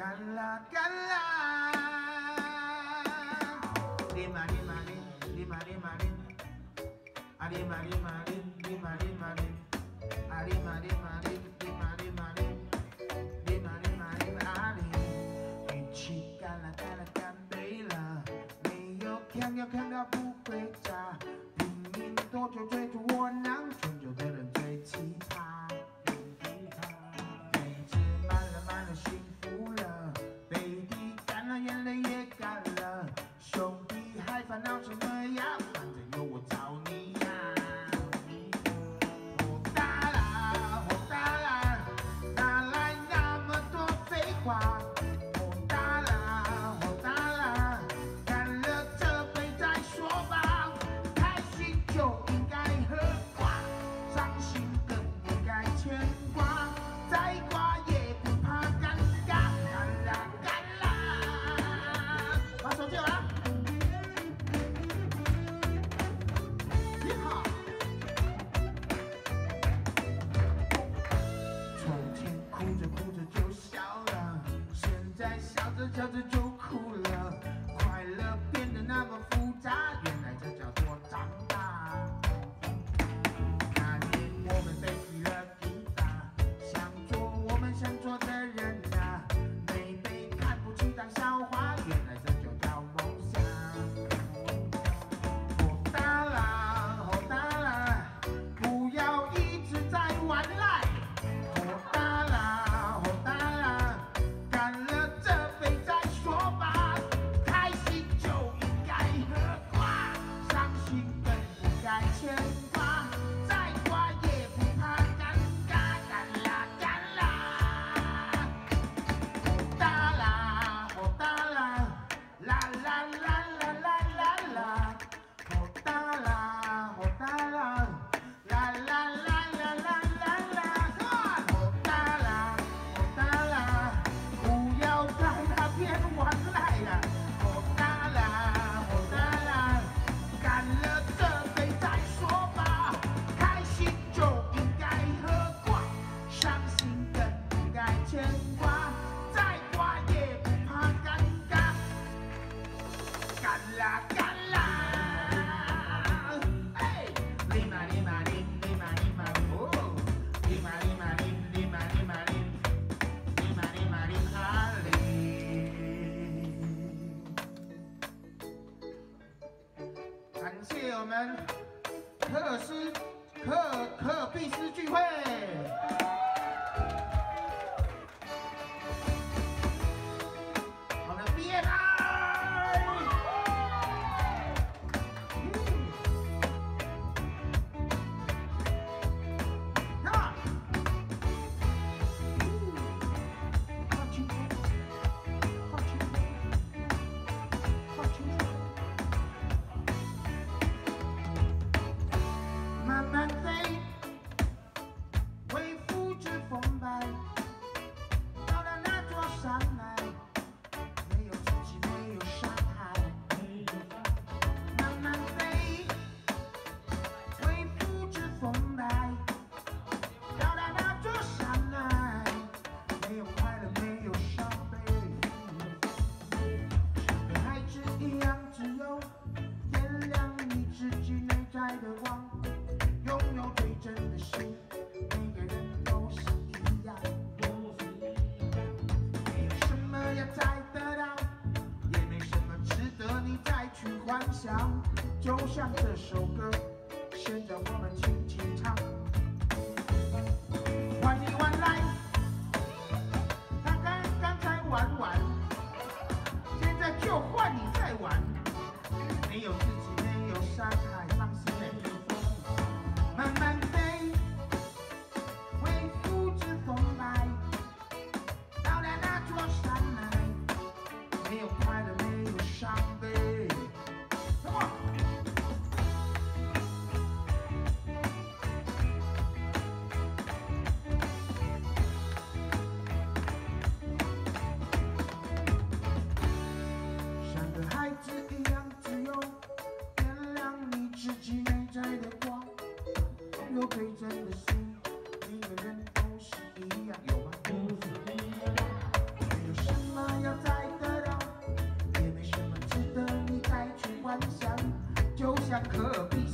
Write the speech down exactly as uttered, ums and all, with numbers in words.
干啦干啦，哩嘛哩嘛哩，哩嘛哩嘛哩，啊哩嘛哩嘛哩，哩嘛哩嘛哩，啊哩嘛哩嘛哩，哩嘛哩嘛哩，哩嘛哩嘛哩啊哩，一起干啦干啦干杯了，没有看要看到不回家，拼命多久追逐我囊，全球的人最奇葩。 满了幸福了，泪滴干了，眼泪也干了，兄弟还烦恼什么呀？反正有我找你呀！火大啦，火大啦，哪来那么多废话？火大啦，火大啦，干了这杯再说吧。开心就应该喝挂，伤心更应该牵挂，再挂也。 手机有了，你好。从前哭着哭着就笑了，现在笑着笑着就哭了。快乐变得那么复杂，原来这叫做长大。那年我们背起了吉他，想做我们想做的人啊，没被看不起当笑话，原来这。 感谢我们课师课课毕师聚会。好的，毕业啦！慢慢飞，为复制风败，到达那座山脉，没有自己，没有伤害。慢慢飞，为复制风败，到达那座山脉，没有快乐，没有伤悲，跟孩子一样自由，点亮你自己内在的光。 拥有最真的心，每个人都是一样，没有什么要再得到，也没什么值得你再去幻想。就像这首歌，现在我们轻轻唱，玩你玩来，他刚刚才玩完，现在就换你再玩，没有自己，没有伤害，放肆没有。 慢慢飞，为复制风败，到达那座山脉，没有快乐，没有伤悲。Come on！ 幻想，就像可比